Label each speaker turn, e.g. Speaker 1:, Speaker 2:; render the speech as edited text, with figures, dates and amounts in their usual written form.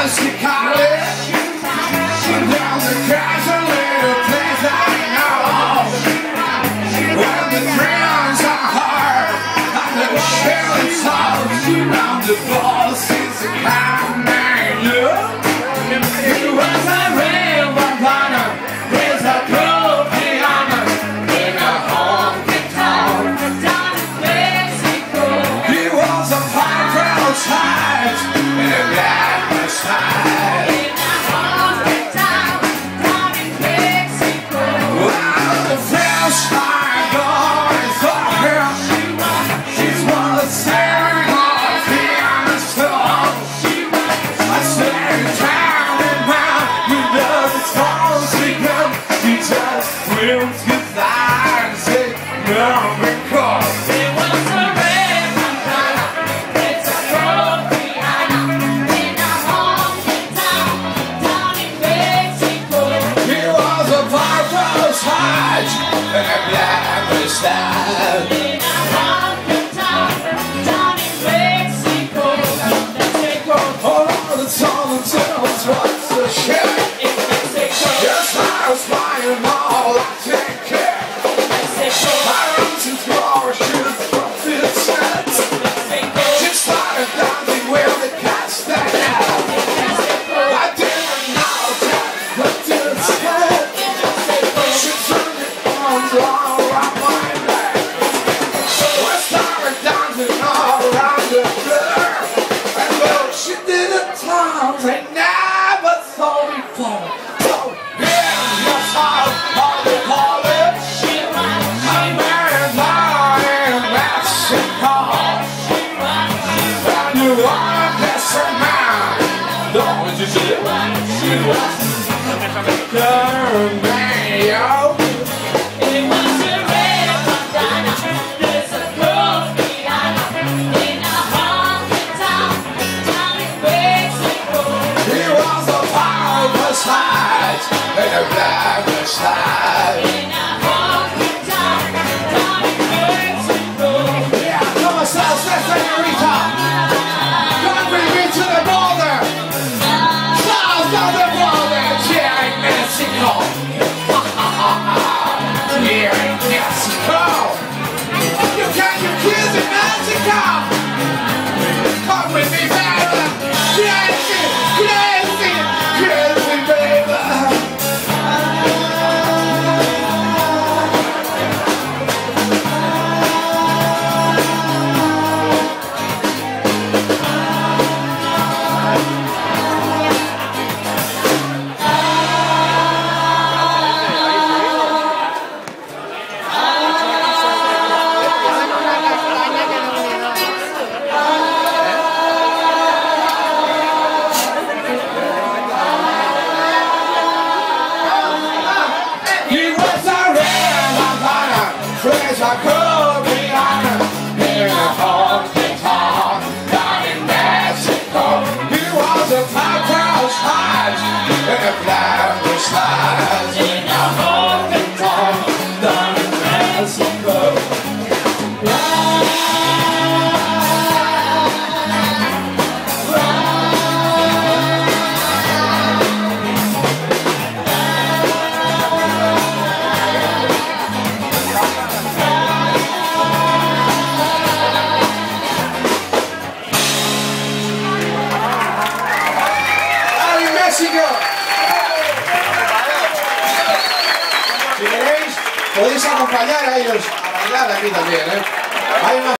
Speaker 1: The boss is a kind man, yeah. It was a real banana with a cool piano in a honky tonk down in Mexico. He was a five-year-old child in a black moustache in a honky tonk down in Mexico. Well, the first time going for her, she was staring.
Speaker 2: Si queréis, podéis acompañar a ellos a bailar aquí también, ¿eh? Hay una